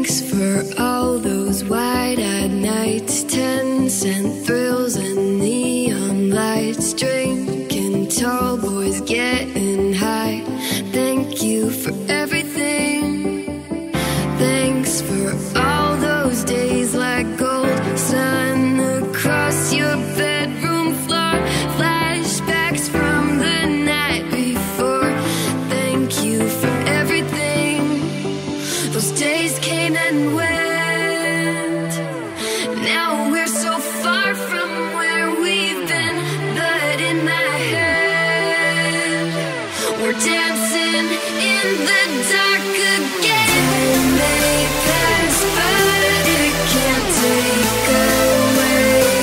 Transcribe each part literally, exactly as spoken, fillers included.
Thanks for all those wide-eyed nights, ten cent thrills and neon lights, drinking tall boys getting high. Thank you for everything. Thanks for all those days like gold sun across your bedroom floor, flashbacks from the night before. Thank you for everything. Those days came and went. Now we're so far from where we've been, but in my head we're dancing in the dark again. Time may pass, but it can't take away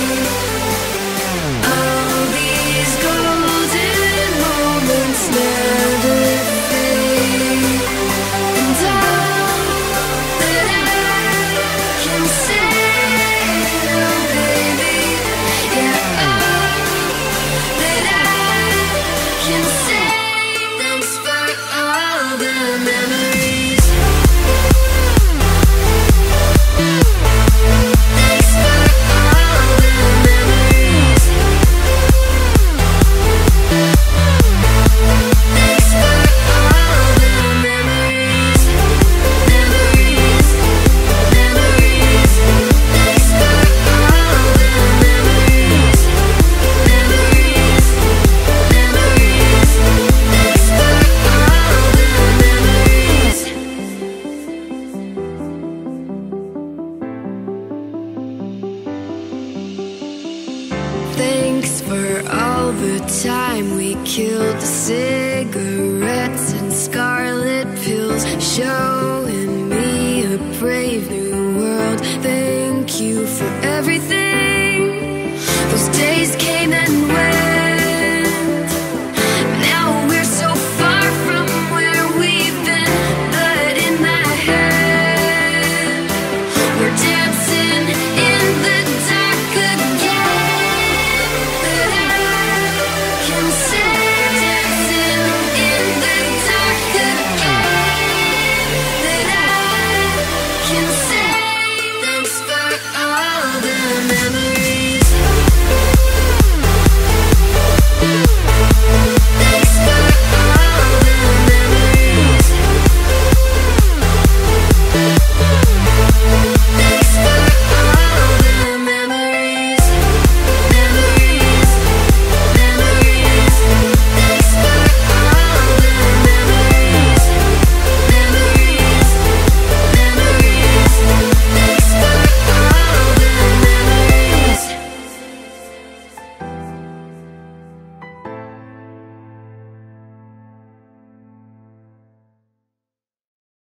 all these golden moments never fade. And all that I can say, oh baby, yeah, all that I can say. Thanks for all the memories. Thanks for all the memories. Thanks for all the memories. Memories, memories. Thanks for all the memories. Memories, memories. Thanks for all the memories. Thanks for all the time we killed, the cigarettes and scarlet pills. Show